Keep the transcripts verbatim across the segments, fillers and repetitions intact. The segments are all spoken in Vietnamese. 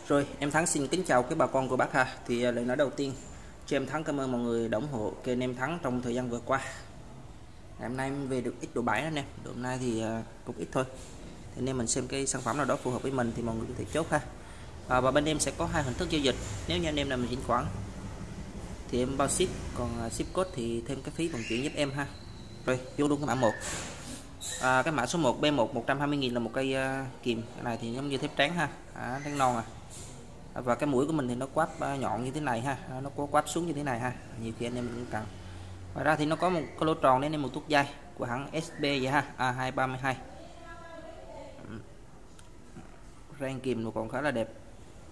Rồi, em Thắng xin kính chào các bà con của bác ha. Thì lời nói đầu tiên, cho em Thắng cảm ơn mọi người đã ủng hộ kênh em Thắng trong thời gian vừa qua. Ngày hôm nay em về được ít độ bãi đó nè, độ hôm nay thì cũng ít thôi. Thế nên mình xem cái sản phẩm nào đó phù hợp với mình thì mọi người có thể chốt ha. À, và bên em sẽ có hai hình thức giao dịch. Nếu như anh em làm chuyển khoản thì em bao ship, còn ship code thì thêm cái phí vận chuyển giúp em ha. Rồi, vô luôn cái mã một. À, cái mã số một B một một trăm hai mươi nghìn là một cây uh, kìm. Cái này thì giống như thép trắng ha, à, trắng non à. Và cái mũi của mình thì nó quáp uh, nhọn như thế này ha, à, nó có quáp xuống như thế này ha, nhiều khi anh em cũng cần. Ngoài ra thì nó có một cái lỗ tròn để nên một thuốc dây của hãng ét bê vậy ha, A hai ba hai. Ren kìm nó còn khá là đẹp.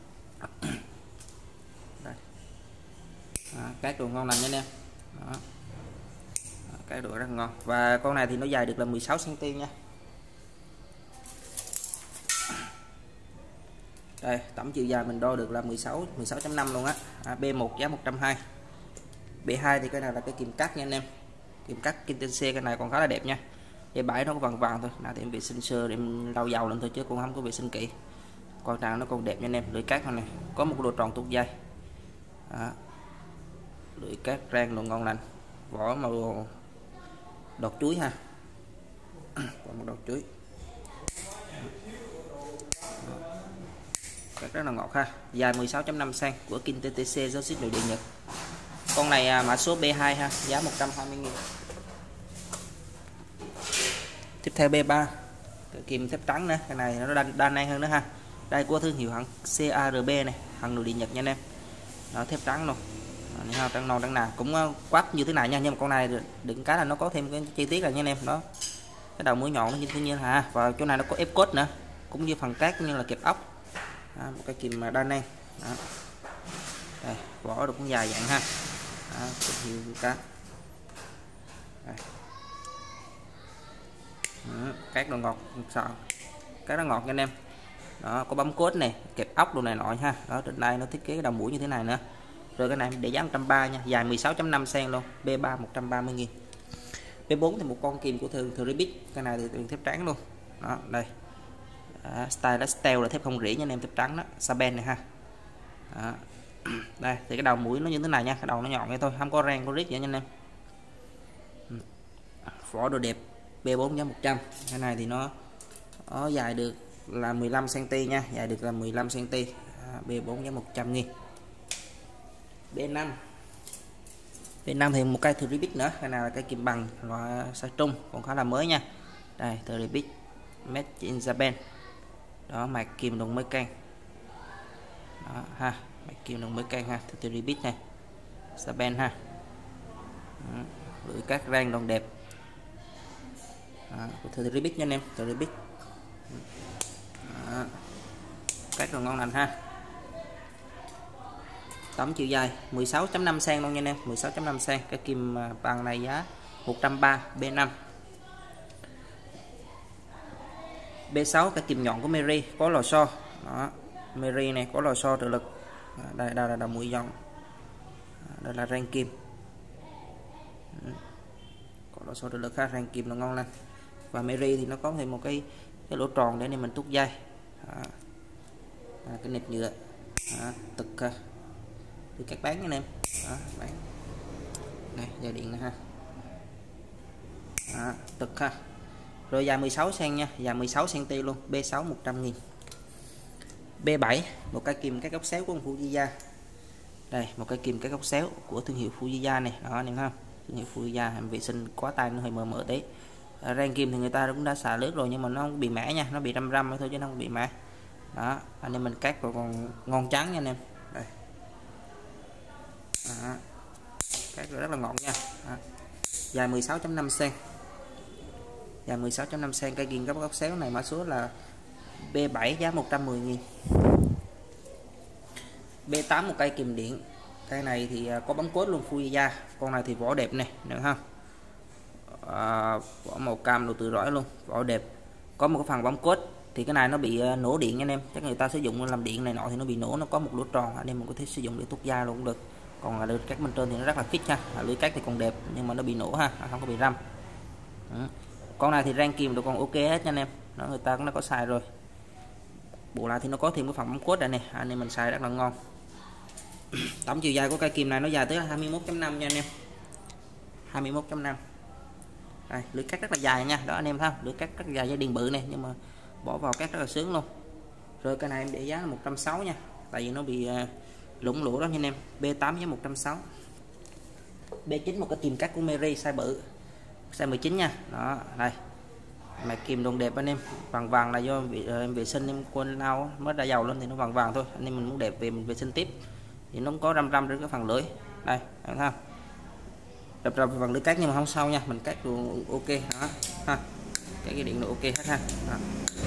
Đây. À, các đồ ngon lành nha anh em. Đó. Cái độ rất ngon. Và con này thì nó dài được là mười sáu xăng ti mét nha. Đây, tổng chiều dài mình đo được là mười sáu mười sáu chấm năm luôn á. À, B một giá một trăm hai mươi. B hai thì cái này là cái kìm cắt nha anh em. Kìm cắt kim tên C, cái này còn khá là đẹp nha. Cái bãi nó có vàng vàng thôi. Nào thì em vệ sinh sơ để em lau dầu lên thôi chứ cũng không có vệ sinh kỹ. Con tràng nó còn đẹp nha anh em. Lưỡi cắt này có một độ tròn tuột dây. Đó. Lưỡi cắt rang độ ngon lành. Vỏ màu đọt chuối ha. Còn một đọt chuối. Rất là ngọt ha. Dài mười sáu chấm năm xăng của King tê tê xê do ship nội địa Nhật. Con này à, mã số B hai ha, giá một trăm hai mươi nghìn. Tiếp theo B ba, cái kim thép trắng nữa, cái này nó đa, đa năng hơn nữa ha. Đây của thương hiệu hãng xê a rờ bê này, hàng nội địa Nhật nha anh em. Đó, thép trắng luôn. Đó, trắng non trắng nào cũng quắp như thế này nha, nhưng mà con này đừng cái là nó có thêm cái chi tiết là nha anh em. Đó, cái đầu mũi nhọn nó như thế như ha, và chỗ này nó có ép cốt nữa, cũng như phần cát cũng như là kẹp ốc. Đó, một cái kìm đa năng. Đó. Đây, vỏ được cũng dài dạng ha. Đó, hiệu cá. Đây. Đó, các đồ ngọt sợ cái nó ngọt nha anh em. Đó, có bấm cốt này, kẹp ốc đồ này nọ ha. Đó, trên đây nó thiết kế cái đầu mũi như thế này nữa. Rồi cái này để giá một trăm ba mươi nha, dài mười sáu chấm năm xăng luôn. B ba một trăm ba mươi nghìn. B bốn thì một con kìm của thường thường Ribit, cái này thì thép trắng luôn. Đó, đây. Đó, style steel là thép không rỉ nha anh em, thép trắng đó, Saben này ha. Đó. Đây thì cái đầu mũi nó như thế này nha, cái đầu nó nhọn vậy thôi, không có ren có rít vậy nha anh em. Vỏ đồ đẹp. B bốn giá một trăm. Cái này thì nó nó dài được là mười lăm xăng ti mét nha, dài được là mười lăm xăng ti mét. À, B bốn giá một trăm nghìn. B năm. B năm thì một cây thử Ribit nữa, cái này là cây kìm bằng loại size trung, còn khá là mới nha. Đây, thử Ribit made in Japan. Đó, mạch kìm đồng mới căng. Đó ha, mạch kìm đồng mới căng ha, thử Ribit này. Japan ha. Đó, lưỡi cắt rang đồng đẹp. Đó, thử Ribit nha anh em, thử Ribit. Đó. Cắt còn ngon lành ha. Tổng chiều dài mười sáu chấm năm xăng luôn nha anh em, mười sáu chấm năm xăng. Cái kim bằng này giá một trăm ba mươi. B năm. B sáu cái kim nhọn của Mary có lò xo. Đó, Mary này có lò xo trợ lực. Đây, đây là đầu mũi nhọn. Đây là rang kim. Có lò xo trợ lực ha, rang kim nó ngon lành. Và Mary thì nó có thêm một cái cái lỗ tròn để nên mình tút dây. Đó. À, cái nẹp nhựa. Đó, tực ha. Từ các bán nha anh em. Đó, bán. Này, dây điện này ha. Đó, tực ha. Rồi dài mười sáu xăng nha, dài mười sáu xăng ti mét luôn. B sáu một trăm nghìn. B bảy, một cái kìm cái góc xéo của Fujiya. Đây, một cái kìm cái góc xéo của thương hiệu Fujiya này, đó anh em ha. Thương hiệu Fujiya, em vệ sinh quá tay nó hơi mờ mờ tí. À, rang kim thì người ta cũng đã xả nước rồi nhưng mà nó không bị mẻ nha, nó bị răm răm thôi chứ nó không bị mẻ. Đó, anh em mình cắt vào còn ngon trắng nha anh em. Đây. Đó. Cắt rất là ngọt nha. Đó. Dài mười sáu chấm năm xăng. Dài mười sáu chấm năm xăng, cây kìm góc góc xéo này mã số là B bảy giá một trăm mười nghìn. B tám một cây kìm điện. Cây này thì có bấm cốt luôn Fujiya. Con này thì vỏ đẹp này, được không? À, vỏ màu cam đồ tự rõi luôn, vỏ đẹp. Có một cái phần bấm cốt thì cái này nó bị nổ điện nha anh em. Chắc người ta sử dụng làm điện này nọ thì nó bị nổ, nó có một lỗ tròn anh em mình có thể sử dụng để tút da luôn cũng được. Còn là lưỡi cắt bên trên thì nó rất là fit ha. À, lưỡi cắt thì còn đẹp nhưng mà nó bị nổ ha, không có bị răm. Đó. Con này thì rang kìm được còn ok hết nha anh em. Nó người ta cũng đã có xài rồi. bộ lại thì nó có thêm cái phần bấm cốt đây này, anh em mình xài rất là ngon. Tổng chiều dài của cây kìm này nó dài tới hai mươi mốt chấm năm nha anh em, hai mươi mốt chấm năm. Đây, lưỡi cắt rất là dài nha, đó anh em thấy không, lưỡi cắt rất là dài, dây điện bự này, nhưng mà bỏ vào cắt rất là sướng luôn. Rồi cái này em để giá là một trăm sáu mươi nha, tại vì nó bị uh, lủng lỗ đó nha anh em. B tám giá một trăm sáu mươi. B chín một cái kìm cắt của Meri size bự, size mười chín nha. Đó, đây. Mà kìm đồng đẹp anh em, vàng vàng là do bị, uh, vệ sinh em quên lau mới ra dầu lên thì nó vàng vàng thôi. Anh em mình muốn đẹp về mình vệ sinh tiếp thì nó cũng có răm răm trên cái phần lưỡi. Đây, thấy không? Đập ra bằng lưỡi cắt nhưng mà không sao nha, mình cắt được ok đó ha, cái cái điện độ ok hết ha. Đó.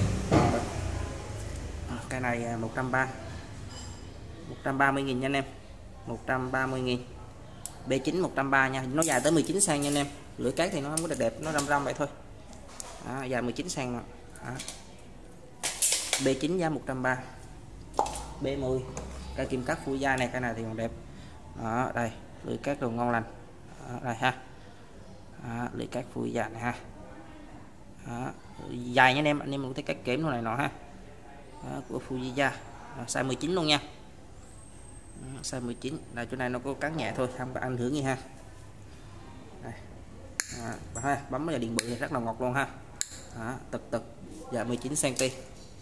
Cái này một trăm ba mươi, một trăm ba mươi nghìn nha anh em, một trăm ba mươi nghìn. B chín một trăm ba mươi nha, nó dài tới mười chín xăng-ti-mét nha anh em. Lưỡi cắt thì nó không có đẹp đẹp, nó răm răm vậy thôi. Đó, dài mười chín xăng-ti-mét. Đó. B chín giá một trăm ba mươi. B mười cái kim cắt full da này, cái này thì còn đẹp. Đó, đây lưỡi cắt đồ ngon lành. Đó, đây ha. Đó, lưỡi cắt full da này ha. Đó, dài nha anh em, anh em có thể cắt kẽm này nọ ha. Đó, của Fujiya size mười chín luôn nha. Đó, size mười chín là chỗ này nó có cắn nhẹ thôi, không có ảnh hưởng gì ha. Đây. Đó, ha, bấm vào điện bự thì rất là ngọt luôn ha. Đó, tực tực dài mười chín xăng-ti-mét,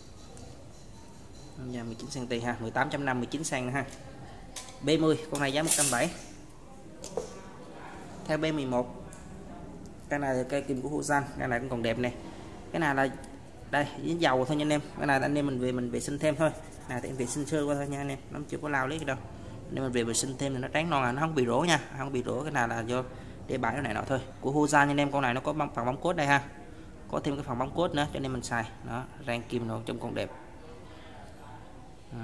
dài mười chín xăng-ti-mét ha, mười tám chấm năm, mười chín xăng ha. B mười con này giá một trăm bảy mươi. Theo B mười một, cái này là cây kim của Hosan, cái này cũng còn đẹp này. Cái này là đây dính dầu thôi nha anh em, cái này anh em mình về mình vệ sinh thêm thôi. Này thì em vệ sinh sơ qua thôi nha anh em, nó chưa có lao lý đâu. Nên mình về vệ sinh thêm thì nó trắng non, là nó không bị rỗ nha, không bị rỗ. Cái này là do để bãi nó này nọ thôi. Của Hosan nha anh em, con này nó có phần bấm cốt đây ha, có thêm cái phần bấm cốt nữa cho nên mình xài. Đó, rang kim nó trông còn đẹp. Đó.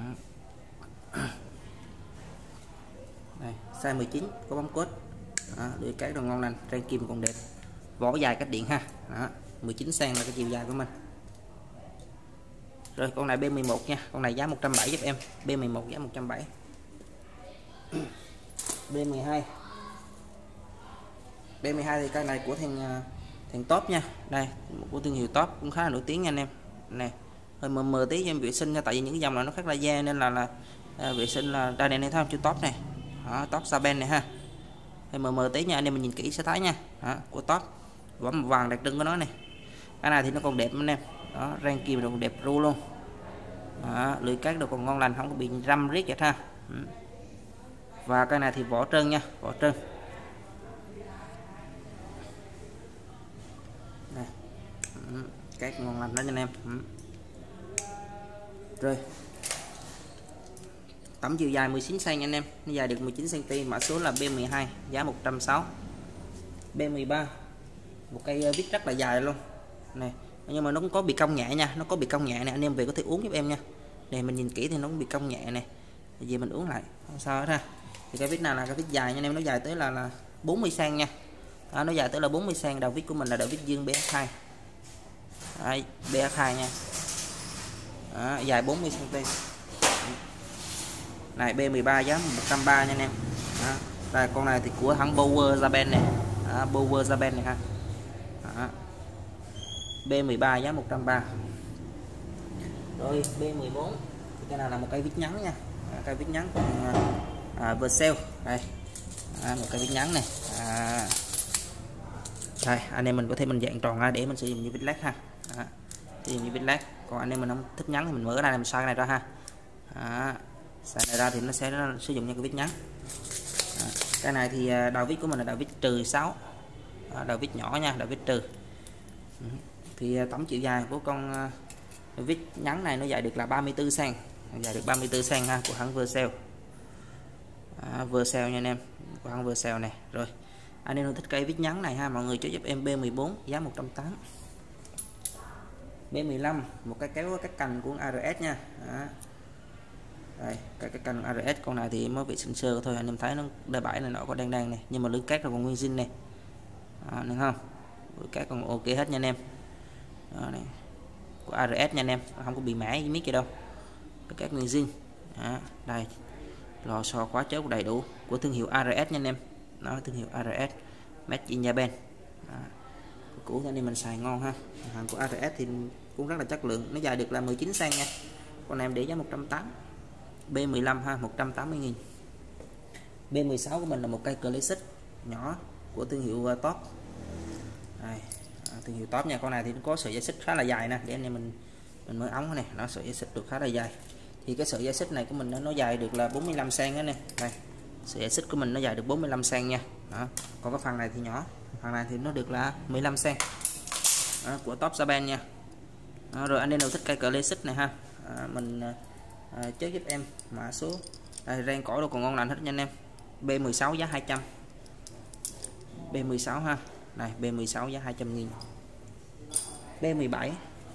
Đây, size mười chín có bấm cốt. Đó, lưỡi cắt đồ ngon lành, rang kim còn đẹp. Vỏ dài cách điện ha. Đó, mười chín xăng-ti-mét là cái chiều dài của mình. Rồi con này B mười một nha, con này giá một trăm bảy mươi giúp em. B mười một giá một trăm bảy mươi. B mười hai. B mười hai thì cái này của thằng thằng top nha. Đây, của thương hiệu top cũng khá là nổi tiếng nha anh em. Nè, hơi mờ mờ tí em vệ sinh nha, tại vì những cái dòng này nó khác laser nên là là à, vệ sinh là đây này, này thấy không, chữ top này. Đó, top Saben này ha. Hơi mờ mờ tí nha, anh em mình nhìn kỹ sẽ thấy nha. Đó, của top. Vỏ màu vàng đặc trưng của nó này. Cái này thì nó còn đẹp anh em. Đó, rang kim còn đẹp ru luôn. Đó, lưỡi cắt được còn ngon lành, không có bị răm riết vậy ha. Và cái này thì vỏ trơn nha, vỏ trơn. Này. Cắt ngon lành đó anh em. Rồi. Tổng chiều dài mười chín xăng-ti-mét anh em, nó dài được mười chín xăng-ti-mét, mã số là B mười hai, giá một trăm sáu mươi. B mười ba. Một cây vít rất là dài luôn. Này, nhưng mà nó cũng có bị cong nhẹ nha, nó có bị cong nhẹ này, anh em về có thể uống giúp em nha. Này mình nhìn kỹ thì nó cũng bị cong nhẹ này. Vì mình uống lại, không sao hết ha. Thì cái vít này là cái vít dài nha anh em, nó dài tới là là bốn mươi xăng-ti-mét nha. Đó, nó dài tới là bốn mươi xăng-ti-mét, đầu vít của mình là đầu vít dương B H hai. Đấy, B H hai nha. Đó, dài bốn mươi xăng-ti-mét. Này B mười ba giá một trăm ba mươi nha anh em. Đó, đây con này thì của hãng Power Japan này. Đó, Power Japan này ha. Đó. B mười ba giá một trăm ba mươi. Rồi B mười bốn thì cái này là một cây vít nhắn nha. À, cây vít nhắn còn à, Vercel đây. À, một cây vít nhắn này. À, đây anh em mình có thể mình dạng tròn ra để mình sử dụng như vít led ha. Đó, sử dụng như vít led. Còn anh em mình không thích nhắn thì mình mở cái này mình xoay cái này ra ha. Đó, xoay này ra thì nó sẽ nó sử dụng như cái vít nhắn. Đó, cái này thì đầu vít của mình là đầu vít trừ sáu. Đó, đầu vít nhỏ nha, đầu vít trừ. Thì tổng chiều dài của con uh, vít nhắn này nó dài được là ba mươi tư xăng-ti-mét, dài được ba mươi tư xăng-ti-mét ha, của hãng Vercel. À, Vercel nha anh em, của hãng Vercel này. Rồi anh em thích cây vít nhắn này ha, mọi người cho giúp em B mười bốn giá một trăm tám mươi. B mười lăm một cái kéo các cành của a rờ ét nha. Đó. Đây, cái cái cành a rờ ét con này thì mới bị sensor thôi, anh em thấy nó đai bãi này nó có đang đang này, nhưng mà lưỡi cát là còn nguyên zin này. Đó, được không? Lưỡi cát còn ok hết nha anh em. Đó này. Của a rờ ét nha anh em, không có bị mẻ gì miết gì đâu. Lưỡi cát nguyên zin. Đó, đây. Lò xo khóa chốt đầy đủ của thương hiệu a rờ ét nha anh em. Nó thương hiệu a rờ ét Made in Japan. Đó. Cũ anh em mình xài ngon ha. Hàng của a rờ ét thì cũng rất là chất lượng, nó dài được là mười chín xăng-ti-mét nha. Con này em để giá một trăm tám mươi. B mười lăm ha, một trăm tám mươi nghìn. B mười sáu của mình là một cây classic nhỏ của thương hiệu uh, top. Đây, à, thương hiệu top nha. Con này thì nó có sợi dây xích khá là dài nè, để anh em mình mình mở ống này, nó sợi dây xích được khá là dài. Thì cái sợi dây xích này của mình nó, nó dài được là bốn mươi lăm xăng đó nè. Đây, sợi dây xích của mình nó dài được bốn mươi lăm xăng nha. Đó. Còn cái phần này thì nhỏ, phần này thì nó được là mười lăm xăng. Đó, của top Japan nha. Đó, rồi anh em nào thích cây classic này ha, à, mình à, chết giúp em mã số. Đây, ren cỏ đâu còn ngon lành hết nha anh em. B mười sáu giá hai trăm. B mười sáu ha. Này, B mười sáu giá hai trăm nghìn. B mười bảy.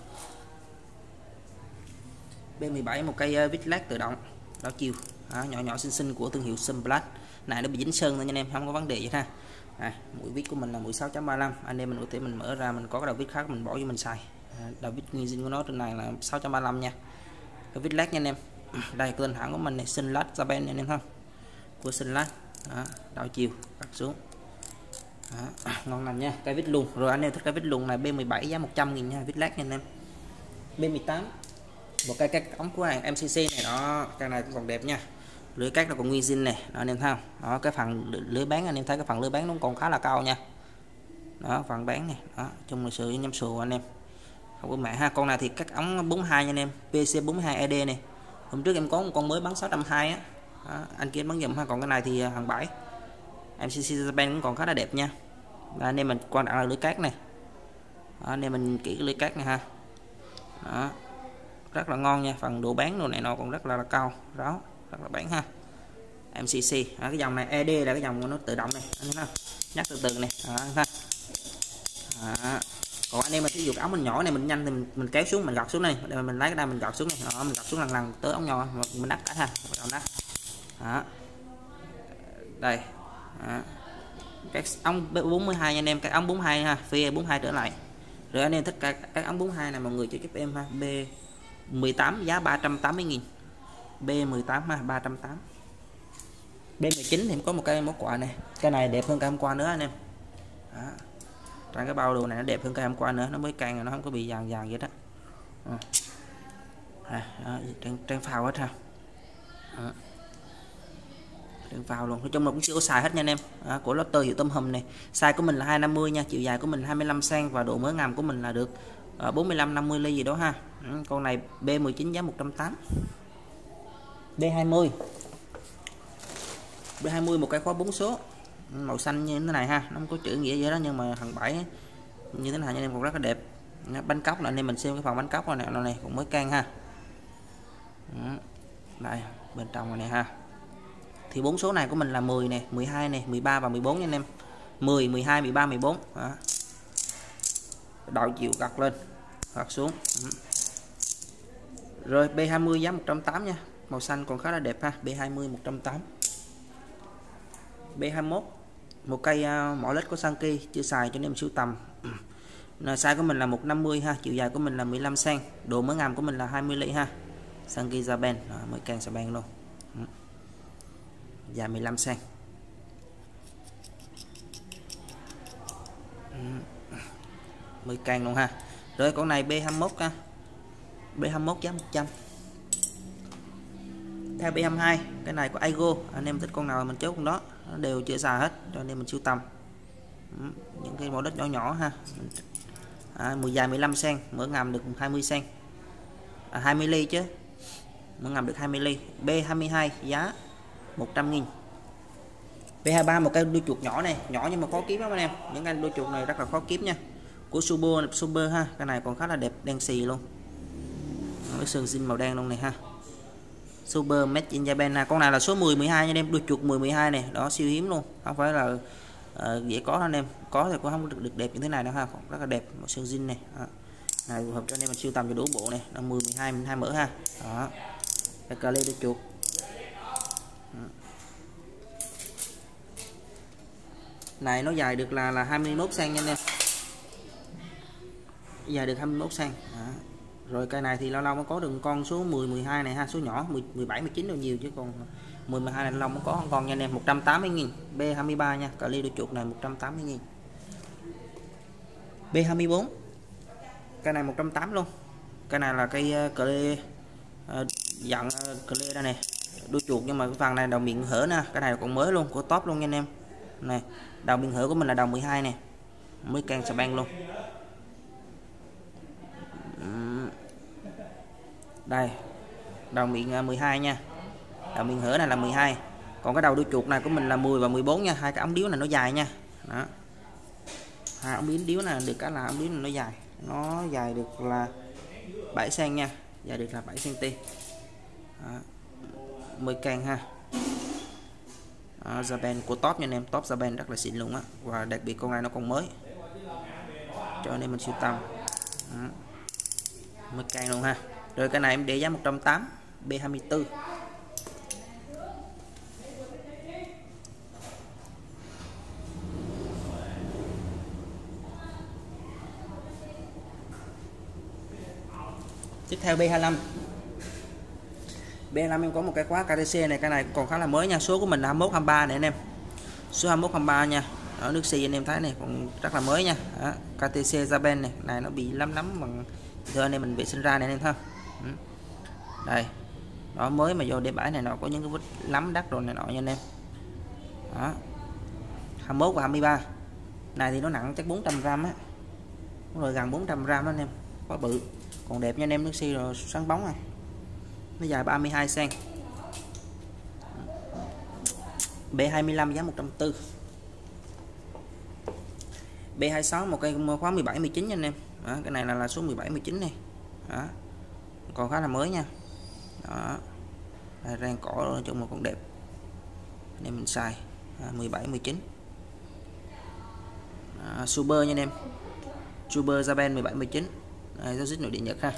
B mười bảy một cây uh, vít lát tự động đảo chiều, đó, nhỏ nhỏ xinh xinh của thương hiệu Sunblast. Này nó bị dính sơn thôi nha anh em, không có vấn đề gì ha. À, mũi vít của mình là mũi sáu chấm ba lăm. Anh em mình có thể mình mở ra, mình có cái đầu vít khác mình bỏ vô mình xài. À, đầu vít nguyên zin của nó trên này là sáu chấm ba lăm nha. Cái vít lát nha anh em. Đây tên hãng của mình này, Sunblast Japan anh em ha. Của Sunblast. Đó, đảo chiều cắt xuống. Đó, ngon lành nha, cây vít luồn. Rồi anh em thích cây vít luồn này B mười bảy giá một trăm nghìn nha, vít lát nha anh em. B mười tám một cây cắt ống của hàng em xê xê này, đó cây này cũng còn đẹp nha, lưới cắt nó còn nguyên zin này, đó, anh em thấy không? Đó, cái phần lưới bán anh em thấy cái phần lưới bán nó còn khá là cao nha. Đó, phần bán này, đó chung là sự nhâm sù anh em, không có mẹ ha. Con này thì cắt ống bốn mươi hai nha anh em, pê xê bốn mươi hai e đê này. Hôm trước em có một con mới bán sáu trăm hai mươi á, đó, anh kia bán dùm ha. Còn cái này thì hàng bãi em xê xê Japan cũng còn khá là đẹp nha. Đó, anh em mình quan trọng là lưới cắt này, đó, anh em mình kỹ cái lưới cắt này ha. Đó, rất là ngon nha, phần độ bán đồ này nó còn rất là, là cao ráo, rất là bán ha. em xê xê à, cái dòng này e đê là cái dòng nó tự động này, anh thấy không? Nhắc từ từ này, đó, anh thấy. Đó. Còn anh em mà sử dụng ống mình nhỏ này mình nhanh thì mình, mình kéo xuống, mình gọt xuống này, để mình lấy cái đây mình gọt xuống này, đó, mình gọt xuống lần lần tới ống nhỏ mình đắt cả ha, đắt. Đó. Đây, đó. Các ống bốn mươi hai nha anh em, các ống bốn mươi hai ha, phi bốn mươi hai trở lại. Rồi anh em thích các, các ống bốn mươi hai này mọi người cho giúp em ha. B mười tám giá ba trăm tám mươi nghìn. B mười tám ha, ba trăm tám mươi. B mười chín thì có một cái món quà này, cái này đẹp hơn cái hôm qua nữa anh em. Đó. Trong cái bao đồ này nó đẹp hơn cái hôm qua nữa, nó mới càng nó không có bị vàng vàng vậy đó. À, đó, trang, trang phao hết ha. Đó. Trang phao luôn, nói chung là cũng chưa có xài hết nha anh em. Đó, của Lotte hiệu tôm hùm này, size của mình là hai trăm năm mươi nha, chiều dài của mình hai mươi lăm xăng và độ mở ngàm của mình là được bốn mươi lăm năm mươi ly gì đó ha. Ừ, con này B mười chín giá một trăm tám mươi. B hai mươi. B hai mươi một cái khóa bốn số màu xanh như thế này ha, nó không có chữ nghĩa gì đó nhưng mà thằng bảy như thế này anh em cũng rất là đẹp. Bánh cốc là anh em mình xem cái phần bánh cốc này này, này cũng mới can ha. Ừ. Đây bên trong này ha, thì bốn số này của mình là mười này, mười hai này, mười ba và mười bốn nha anh em. mười, mười hai, mười ba, mười bốn. Đó. Đảo chiều gặt lên, gặt xuống. Ừ. Rồi B hai mươi giá một trăm tám mươi nha, màu xanh còn khá là đẹp ha. B hai mươi một trăm tám mươi. B hai mươi mốt một cây uh, mỏ led của Sanki chưa xài cho nên sưu tầm. Size của mình là một trăm năm mươi ha, chiều dài của mình là mười lăm xăng, độ mở ngàm của mình là hai mươi ly ha. Sanki Japan, mới can Japan luôn. Ừ. Dài mười lăm xăng. Ừ. mười can luôn ha. Rồi con này B hai mươi mốt ha. B hai mươi mốt giá một trăm. Theo B hai mươi hai, cái này của Aigo, anh em thích con nào mình chốt con đó, nó đều chưa xài hết cho nên mình sưu tầm. Ừ. Những cái mẫu đất nhỏ nhỏ ha. À, mười dài mười lăm xăng, mở ngàm được hai mươi xăng. À, hai mươi ly chứ. Mở ngàm được hai mươi ly. B hai mươi hai giá một trăm nghìn. B hai mươi ba một cái đuôi chuột nhỏ này, nhỏ nhưng mà khó kiếm lắm anh em. Những cái đuôi chuột này rất là khó kiếm nha. Của Super Super ha, cái này còn khá là đẹp, đen xì luôn. Cái sườn zin màu đen luôn này ha. Super Made in Japan ha. Con này là số mười, mười hai nha anh em, đuôi chuột mười, mười hai này, đó siêu hiếm luôn. Không phải là uh, dễ có anh em, có thì cũng không được, được đẹp như thế này đâu ha, còn rất là đẹp, một sườn zin này. Đó. Này phù hợp cho anh em mình sưu tầm cho đủ bộ này, là mười, mười hai, mười hai mở ha. Đó. Cái cờ lê đuôi chuột. Đó. Này nó dài được là là hai mươi mốt xăng nha anh em. Dài được hai mươi mốt xăng. Đó. Rồi cây này thì lâu lâu mới có được con số mười, mười hai này ha, số nhỏ mười, mười bảy, mười chín đâu nhiều chứ còn mười, mười hai này lâu mới có con nha anh em. Một trăm tám mươi nghìn. B hai mươi ba nha, cờ ly đuôi chuột này một trăm tám mươi nghìn. B hai mươi bốn. Cây này một trăm tám mươi luôn. Cây này là cây cờ lê uh, dạng uh, clear đây này, đuôi chuột, nhưng mà cái phần này đầu miệng hở nè, cái này còn mới luôn, của top luôn nha anh em. Này, đầu miệng hở của mình là đầu mười hai này, mới can xà beng luôn. Đây, đầu miệng mười hai nha, đầu miệng hở này là mười hai, còn cái đầu đuôi chuột này của mình là mười và mười bốn nha. Hai cái ống điếu này nó dài nha, đó, hai ống biến điếu này được cái là ống điếu này nó dài, nó dài được là bảy xăng nha, dài được là bảy xăng ti, mười can ha. Japan của top nha anh em, top Japan rất là xịn luôn á, và đặc biệt con này nó còn mới cho nên mình sưu tầm, mười can luôn ha. Rồi cái này em để giá một trăm tám mươi, B hai mươi tư. Tiếp theo B hai mươi lăm. B hai mươi lăm em có một cái khóa ca tê xê này, cái này còn khá là mới nha. Số của mình là hai mươi mốt hai mươi ba này anh em. Số hai mươi mốt hai mươi ba nha. Ở nước xì anh em thấy này còn rất là mới nha. Đó, ca tê xê Japan này, này nó bị lắm lắm bằng giờ anh em mình vệ sinh ra này anh em thấy không? Đây. Đó, mới mà vô để bãi này nó có những cái vết lắm đắt rồi này nọ nha anh em. Đó. hai mươi mốt và hai mươi ba. Này thì nó nặng chắc bốn trăm gram á. Rồi gần bốn trăm gram đó anh em. Quá bự. Còn đẹp nha anh em, nước xi rồi sáng bóng này. Nó dài ba mươi hai xăng. B hai mươi lăm giá một trăm tư mươi. B hai mươi sáu một cây khóa mười bảy mười chín nha anh em. Đó, cái này là, là số mười bảy mười chín này. Đó. Còn khá là mới nha. Đó. Đây, rang cỏ nói chung là còn đẹp. Anh em mình xài à, mười bảy mười chín. À, Super nha anh em. Super Japan mười bảy mười chín. Đây, dấu xích nội địa Nhật ha.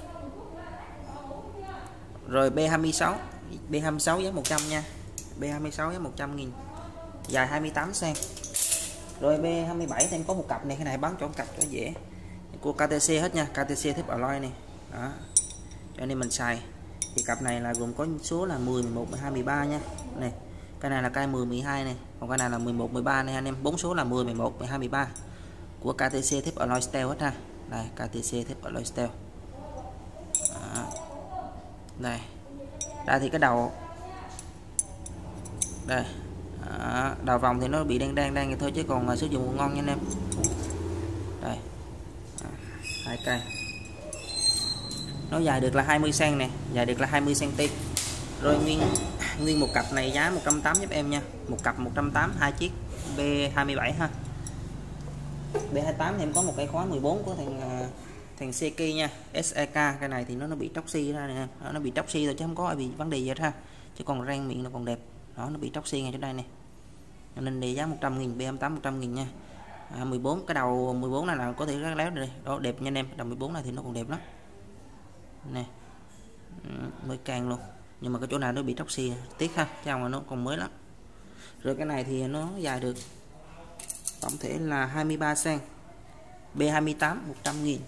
Rồi B hai mươi sáu, B hai mươi sáu giá một trăm nha. B hai mươi sáu giá một trăm nghìn. Dài hai mươi tám xăng. Rồi B hai mươi bảy thì em có một cặp này, cái này bán cho một cặp cho dễ. Của ca tê xê hết nha, ca tê xê thép alloy này. Đó. Cho nên mình xài. Thì cặp này là gồm có số là mười, mười một, mười hai, mười ba nha. Này, cái này là cây mười, mười hai này, còn cái này là mười một, mười ba này anh em, bốn số là mười, mười một, mười hai, mười ba. Của ca tê xê thép alloy steel hết ha. Đây, ca tê xê thép alloy steel. Đó. Đây. Đây thì cái đầu đây. Đó. Đầu vòng thì nó bị đen đen đen vậy thôi chứ còn sử dụng ngon nha anh em. Đây. Đó. Hai cây. Nó dài được là hai mươi xăng nè, dài được là hai mươi xăng ti. Rồi nguyên nguyên một cặp này giá một trăm tám mươi giúp em nha. Một cặp một trăm tám mươi, hai chiếc B hai mươi bảy ha. B hai mươi tám thì em có một cái khóa mười bốn của thằng thằng Seki nha, ét e ca. Cái này thì nó nó bị tróc xi ra nè, nó bị tróc xi rồi chứ không có bị vấn đề gì hết ha. Chứ còn rang miệng nó còn đẹp. Đó, nó bị tróc xi ngay chỗ đây nè. Cho nên để giá một trăm nghìn, B hai mươi tám một trăm nghìn nha. À, mười bốn cái đầu mười bốn này là có thể rất léo đây. Đó đẹp nha anh em. Đầu mười bốn này thì nó còn đẹp lắm. Nè. Mới càng luôn. Nhưng mà cái chỗ này nó bị tróc xi, tiếc ha, chứ mà nó còn mới lắm. Rồi cái này thì nó dài được tổng thể là hai mươi ba xăng. B hai mươi tám một trăm nghìn.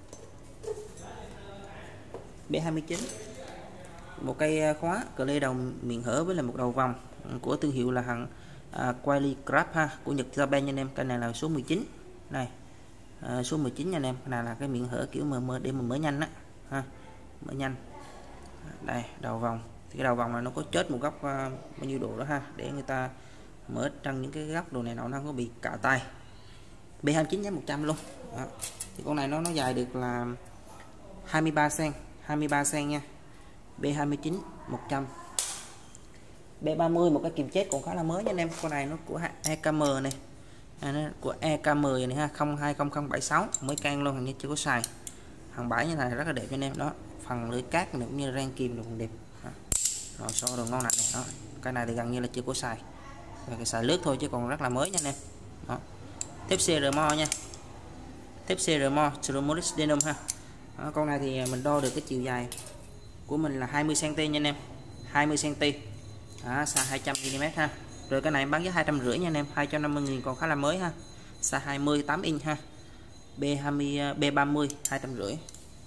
B hai mươi chín một cây khóa cờ lê đầu miệng hở với là một đầu vòng của thương hiệu là hàng à, Quali Craft ha, của Nhật Japan nha anh em. Cái này là số mười chín này, à, số mười chín nha anh em. Cái này là cái miệng hở kiểu mờ mờ để mình mở nhanh á ha, mở nhanh. Đây đầu vòng thì cái đầu vòng này nó có chết một góc uh, bao nhiêu độ đó ha, để người ta mở trăng những cái góc đồ này nó không có bị cạ tay. B hai mươi chín giá một trăm luôn. Đó. Thì con này nó nó dài được là hai mươi ba xăng, hai mươi ba xăng nha. B hai mươi chín một trăm. B ba mươi một cái kìm chết còn khá là mới nha anh em. Con này nó của e ca em này. À, nó của e ca em này ha, không hai không không bảy sáu, mới can luôn, hình như chưa có xài. Hàng bãi như này rất là đẹp cho anh em đó. Phần lưỡi cát này cũng như rang kim cũng đẹp. Đó. Rồi so đồ ngon này, này đó. Cái này thì gần như là chưa có xài. Và cái xài lướt thôi chứ còn rất là mới nha anh em. Đó. Thép xê rờ mo nha. Thép xê rờ mo Ceromoris Denim ha. Đó, con này thì mình đo được cái chiều dài của mình là hai mươi xăng ti nha anh em. hai mươi xăng ti. Đó, xa hai trăm mi li mét ha. Rồi cái này bán giá hai trăm rưỡi nha anh em, hai trăm năm mươi nghìn, còn khá là mới ha. Xa hai mươi tám inch ha. B hai mươi B ba mươi hai trăm rưỡi.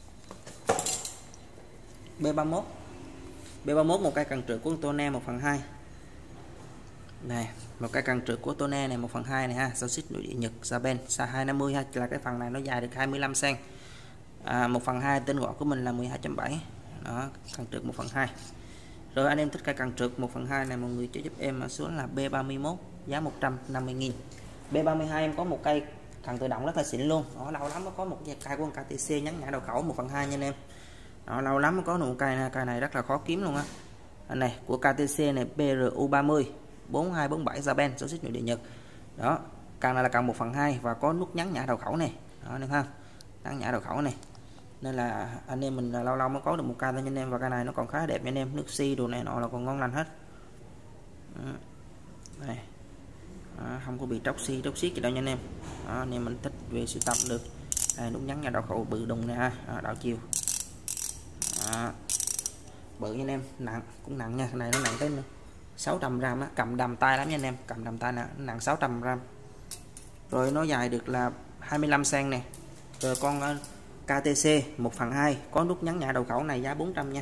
B ba mươi mốt. B ba mươi mốt một cây cần trượt của Tone một phần hai. Này, một cái cần trượt của Tone này một phần hai này ha, giao xích nội địa Nhật Japan, xa hai trăm năm mươi ha, là cái phần này nó dài được hai mươi lăm xăng. À, một phần hai tên gọi của mình là mười hai chấm bảy. đó, càng trượt một phần hai. Rồi anh em thích cái càng trượt một phần hai này mọi người cho giúp em mã số là B ba mươi mốt giá một trăm năm mươi nghìn. B ba mươi hai em có một cây càng tự động rất là xịn luôn, đó, lâu lắm mới có một cây của ca tê xê nhắn nhả đầu khẩu một phần hai nha anh em. Đó, lâu lắm mới có một cây này, cây này rất là khó kiếm luôn á. Anh này của ca tê xê này P R U ba mươi bốn hai bốn bảy Japan, số xích nội địa Nhật. Đó, càng này là càng một phần hai và có nút nhắn nhả đầu khẩu này. Đó anh em ha. Nhắn nhả đầu khẩu này. Nên là anh em mình là lâu lâu mới có được một cây thôi nha anh em, và cây này nó còn khá đẹp nha anh em, nước xi đồ này nọ là còn ngon lành hết. Đó. Đây. Đó, không có bị tróc xi tróc xiết gì đâu nha anh em. Đó, anh em mình thích về sưu tầm được. Đây, nút nhắn nhả đầu khẩu bự đùng này ha, đó, đảo chiều. Đó. Bự nha anh em, nặng cũng nặng nha, cái này nó nặng tới sáu trăm gram á, cầm đầm tay lắm nha anh em, cầm đầm tay nè, nặng sáu trăm gram. Rồi nó dài được là hai mươi lăm xăng nè. Rồi con ca tê xê một phần hai có nút nhắn nhả đầu khẩu này giá bốn trăm nha.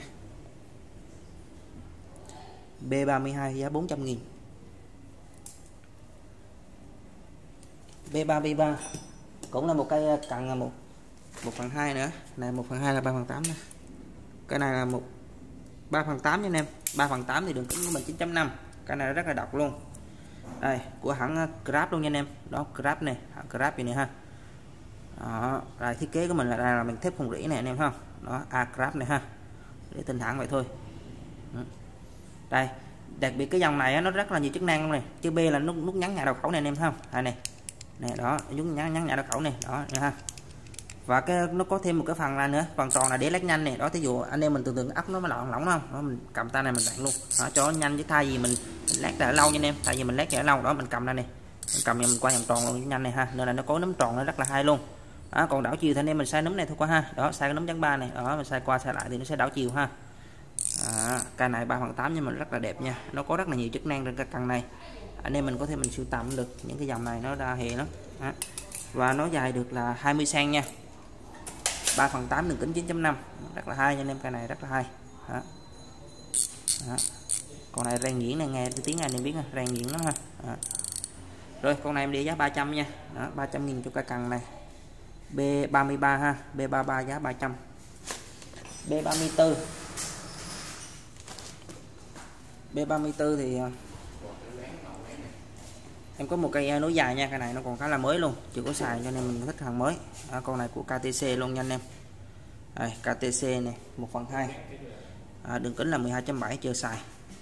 B ba mươi hai giá bốn trăm nghìn. B ba mươi ba cũng là một cây cặn một một phần hai nữa, này một phần hai là ba phần tám nè. Cái này là một ba phần tám nha anh em, ba phần tám thì đường kính của mình chín chấm năm. Cái này rất là độc luôn. Đây, của hãng Grab luôn nha anh em. Đó, Grab này, hãng Grab vậy này ha. Đó, đây thiết kế của mình là đây là mình thép không rỉ này anh em ha. Đó, A Grab này ha. Để tin hãng vậy thôi. Đây, đặc biệt cái dòng này nó rất là nhiều chức năng luôn này. Chữ B là nút nút nhắn nhả đầu khẩu này anh em thấy không? Đây này. Này đó, nút nhắn nhắn nhả đầu khẩu này, đó nha ha. Và cái nó có thêm một cái phần này nữa, phần tròn là để lắc nhanh này. Đó, thí dụ anh em mình tưởng tượng ốc nó mới lỏng lỏng không? Đó, mình cầm tay này mình lạng luôn. Đó, cho nó nhanh, chứ thay vì mình, mình lát đã lâu nha anh em, thay vì mình lát đã lâu đó mình cầm đây này. Mình cầm mình qua vòng tròn luôn nhanh này ha. Nên là nó có nấm tròn nó rất là hay luôn. Đó, còn đảo chiều thì anh em mình sai nấm này thôi qua ha. Đó, sai cái nấm chấm ba này, đó mình sai qua sai lại thì nó sẽ đảo chiều ha. Đó, cây này ba phần tám nhưng mà rất là đẹp nha. Nó có rất là nhiều chức năng trên cái căn này. Anh em mình có thể mình sưu tầm được những cái dòng này, nó đa hệ lắm. Đó. Và nó dài được là hai mươi xăng nha. ba phần tám đường kính chín chấm năm, rất là hay nha anh em, cây này rất là hay. Đó. Đó. Con này rang nhuyễn này, nghe cái tiếng anh em biết rang nhuyễn lắm ha. Đó. Rồi con này em đi giá ba trăm nha. Đó, ba trăm nghìn cho cây cần này. B ba mươi ba ha, B ba mươi ba giá ba trăm. B ba mươi tư. B ba mươi tư thì em có một cây nối dài nha, cái này nó còn khá là mới luôn, chưa có xài cho nên mình thích hàng mới. Đó, con này của ca tê xê luôn nha anh em. Đây, ca tê xê này một phần hai, à, đường kính là mười hai chấm bảy, chưa xài.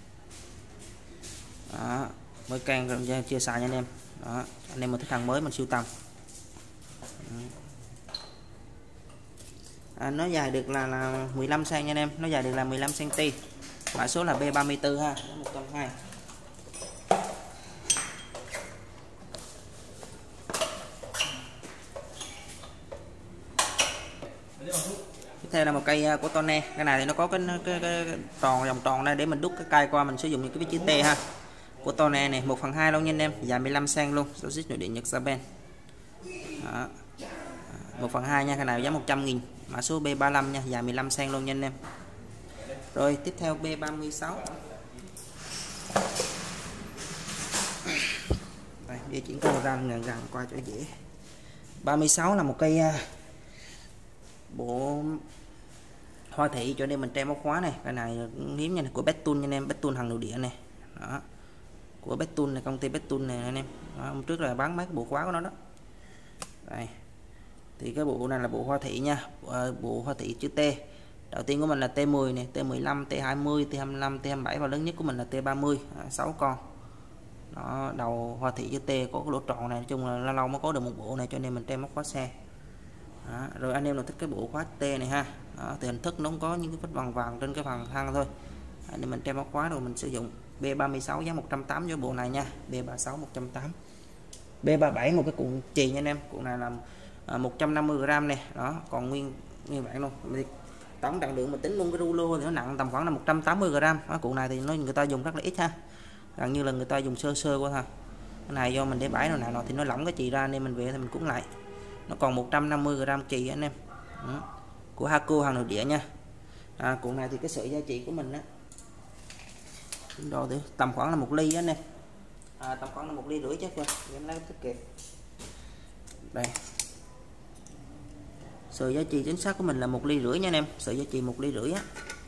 Đó, mới can chưa xài nha anh em. Đó, anh em mà thích hàng mới mình sưu tầm. À, nó dài được là, là mười lăm xăng nha anh em, nó dài được là mười lăm xăng ti. Mã số là B ba mươi tư ha, một trăm hai. Tiếp theo là một cây của Tone. Cái này thì nó có cái, cái, cái, cái tròn vòng tròn này để mình đút cái cây qua, mình sử dụng những cái chữ T ha. Của Tone này một phần hai luôn nha anh em, dài mười lăm xăng luôn, số xích nội địa Nhật Japan. Đó. một phần hai nha, cái này giá một trăm nghìn. Mã số B ba mươi lăm nha, dài mười lăm xăng luôn nha anh em. Rồi tiếp theo B ba mươi sáu. Đây, để chuyển camera gần gần qua cho dễ. ba mươi sáu là một cây bộ hoa thị cho nên mình treo móc khóa này. Cái này hiếm nha, của Betul nha anh em, Betul hàng nội địa này. Đó. Của Betul này, công ty Betul này anh em. Đó, hôm trước là bán mấy cái bộ khóa của nó đó. Đây. Thì cái bộ này là bộ hoa thị nha, bộ hoa thị chữ T. Đầu tiên của mình là T mười này, T mười lăm, T hai mươi, T hai mươi lăm, T hai mươi bảy và lớn nhất của mình là T ba mươi, à, sáu con. Đó, đầu hoa thị chữ T có cái lỗ tròn này, nói chung là lâu lâu mới có được một bộ này cho nên mình treo móc khóa xe. Đó, rồi anh em nào thích cái bộ khóa T này ha. Đó, thì hình thức nó có những cái vết vàng vàng trên cái phần thân thôi. Anh em mình treo móc khóa rồi mình sử dụng. B ba mươi sáu giá một trăm tám mươi cho bộ này nha, B ba mươi sáu một trăm tám mươi. B ba mươi bảy một cái cuộn chì nha anh em, cuộn này là à, một trăm năm mươi gram này. Đó, còn nguyên nguyên bản luôn. Tổng trọng lượng mà tính luôn cái rulo thì nó nặng tầm khoảng là một trăm tám mươi gram. Đó, cuộn này thì nó người ta dùng rất là ít ha, gần như là người ta dùng sơ sơ qua thôi. Cái này do mình để bãi nào nào thì nó lỏng cái chì ra nên mình về thì mình cuốn lại. Nó còn một trăm năm mươi gram chì anh em. Đó. Của Haco hàng nội địa nha. À, cuộn này thì cái sợi giá trị của mình á, đo thử tầm khoảng là một ly anh em. À, tầm khoảng là một ly rưỡi chắc rồi. Em lấy tiết kiệm. Đây. Sợi giá trị chính xác của mình là một ly rưỡi nha anh em, sợi giá trị một ly rưỡi á.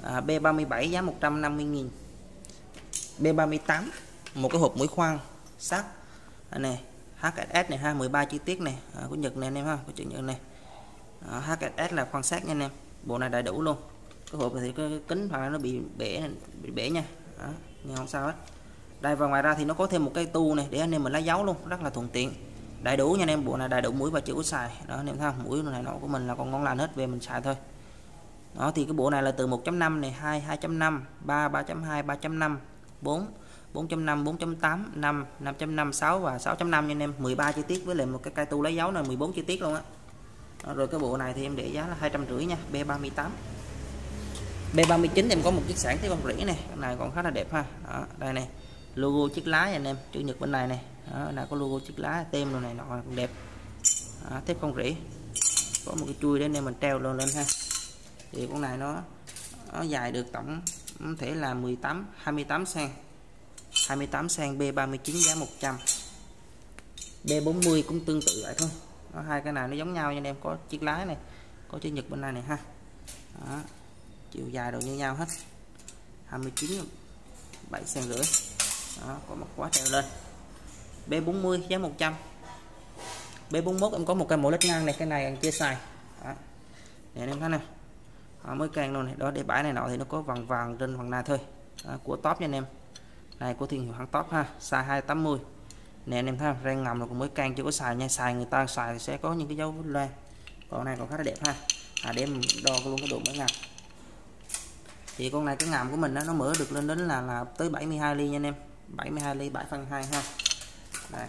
à, B ba mươi bảy giá một trăm năm mươi nghìn. B ba mươi tám một cái hộp mũi khoan sắt này, H S S này ha, mười ba chi tiết này, à, của Nhật này anh em ha, của chữ Nhật này. À, H S S là khoan sắt nha anh em. Bộ này đầy đủ luôn. Cái hộp này thì cái kính hoặc là nó bị bể bị bể nha. Đó, nhưng không sao hết. Đây, và ngoài ra thì nó có thêm một cái tu này để anh em mình lấy dấu luôn, rất là thuận tiện. Đầy đủ nha anh em, bộ này đầy đủ mũi và chữ xài. Đó anh em thấy không? Mũi này nọ của mình là còn ngon lành hết, về mình xài thôi. Đó thì cái bộ này là từ một chấm năm này, hai, hai chấm năm, ba, ba chấm hai, ba chấm năm, bốn, bốn chấm năm, bốn chấm tám, năm, năm chấm năm, sáu và sáu chấm năm nha anh em, mười ba chi tiết với lại một cái cây tu lấy dấu này mười bốn chi tiết luôn á. Rồi cái bộ này thì em để giá là hai trăm rưỡi nha, B ba mươi tám. B ba mươi chín em có một chiếc sẵn cái con rỉ này, cái này còn khá là đẹp ha. Đó, đây này, logo chiếc lá anh em, chữ Nhật bên này này. Đó, là có logo chiếc lá, tem đồ này nọ còn đẹp. Đó, thép con rỉ. Có một cái chui để anh em mình treo lên lên ha. Thì con này nó nó dài được tổng thể là mười tám, hai mươi tám xăng. hai mươi tám xăng, B ba mươi chín giá một trăm. B bốn mươi cũng tương tự vậy thôi. Đó, hai cái này nó giống nhau nha anh em, có chiếc lá này, có chữ Nhật bên này này ha. Đó, chiều dài đều như nhau hết. hai mươi chín, bảy xăng rưỡi. Đó, có một khóa treo lên. B bốn mươi giá một trăm. B bốn mốt em có một cái mẫu lết ngang này, cái này anh chưa xài. Đó. Để anh em thấy nè. Đó, mới càng luôn này. Đó, để bãi này nọ thì nó có vàng vàng trên phần này thôi. Đó, của top nha anh em. Này của thương hiệu hãng top ha, size hai tám mươi. Nè anh em thấy không? Rang ngầm rồi cũng mới càng chưa có xài nha, xài người ta xài thì sẽ có những cái dấu loa. Còn này còn khá là đẹp ha. À, để em đo luôn cái độ mở ngầm. Thì con này cái ngàm của mình đó, nó mở được lên đến là là tới bảy mươi hai ly nha anh em, bảy mươi hai ly, bảy phân hai ha. Đây.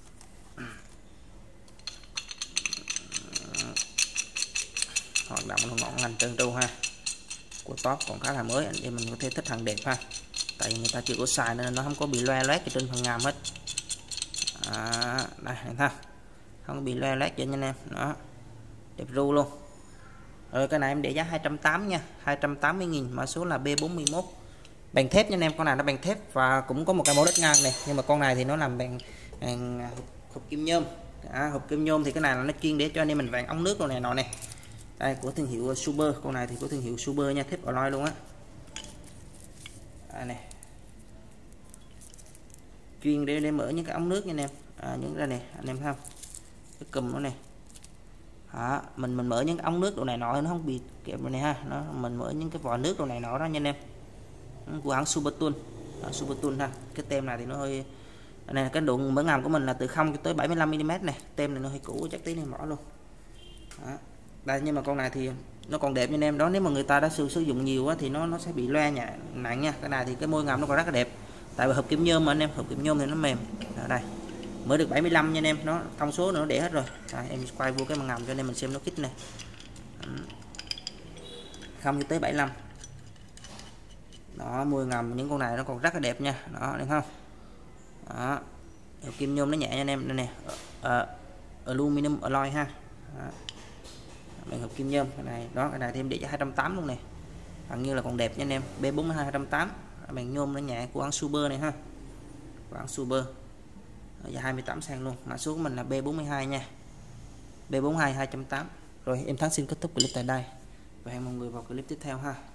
Hoạt động nó ngọn ngành trơn tru ha. Của top còn khá là mới, anh em mình có thể thích hàng đẹp ha. Tại vì người ta chưa có xài nên nó không có bị loe loét trên phần ngàm hết. À, đây anh thấy không có bị loe loét trên anh em. Đó. Đẹp ru luôn. Rồi cái này em để giá hai trăm tám mươi nha, hai trăm tám mươi nghìn, mã số là B bốn mươi mốt. Bằng thép nha anh em, con này nó bằng thép và cũng có một cái mẫu đất ngang này, nhưng mà con này thì nó làm bằng, bằng hộp kim nhôm. À, hộp kim nhôm thì cái này là nó chuyên để cho anh em mình vàng ống nước đồ này nọ này. Đây của thương hiệu Super, con này thì của thương hiệu Super nha, thép alloy luôn á. Đây này. Chuyên để để mở những cái ống nước nha anh em. À, những cái này anh em thấy không? Cái cùm nó này. Đó, mình mình mở những cái ống nước đồ này nọ nó không bị kẹp này ha, nó mình mở những cái vòi nước đồ này nọ đó nha anh em. Của hãng Super Tool. Đó, Super Tool ha. Cái tem này thì nó hơi, này cái độ mở ngầm của mình là từ không cho tới bảy mươi lăm mi li mét này, tem này nó hơi cũ chắc tí này mở luôn. Đó. Đây, nhưng mà con này thì nó còn đẹp nha anh em. Đó, nếu mà người ta đã sử, sử dụng nhiều á, thì nó nó sẽ bị loe nhẹ nặng nha. Cái này thì cái môi ngầm nó còn rất là đẹp, tại vì hộp kim nhôm mà anh em, hộp kim nhôm thì nó mềm. Ở đây mới được bảy mươi lăm nha anh em, nó thông số nữa nó để hết rồi. Đây, em quay vô cái màn ngầm cho anh em mình xem nó kích này, không cho tới bảy mươi lăm. Đó, môi ngầm những con này nó còn rất là đẹp nha. Đó, thấy không? Đó, hộp kim nhôm nó nhẹ nha anh em. Đây nè, uh, aluminum alloy ha. Đó. Bằng hộp kim nhôm cái này. Đó, cái này thêm để cho hai trăm tám mươi luôn này, bằng như là còn đẹp nha anh em. B bốn mươi hai hai trăm tám mươi, bằng nhôm nó nhẹ của hãng Super này ha, của hãng Super. Và hai mươi tám xăng luôn. Mã số của mình là B bốn mươi hai nha, B bốn mươi hai hai trăm tám mươi. Rồi em Thắng xin kết thúc clip tại đây và hẹn mọi người vào clip tiếp theo ha.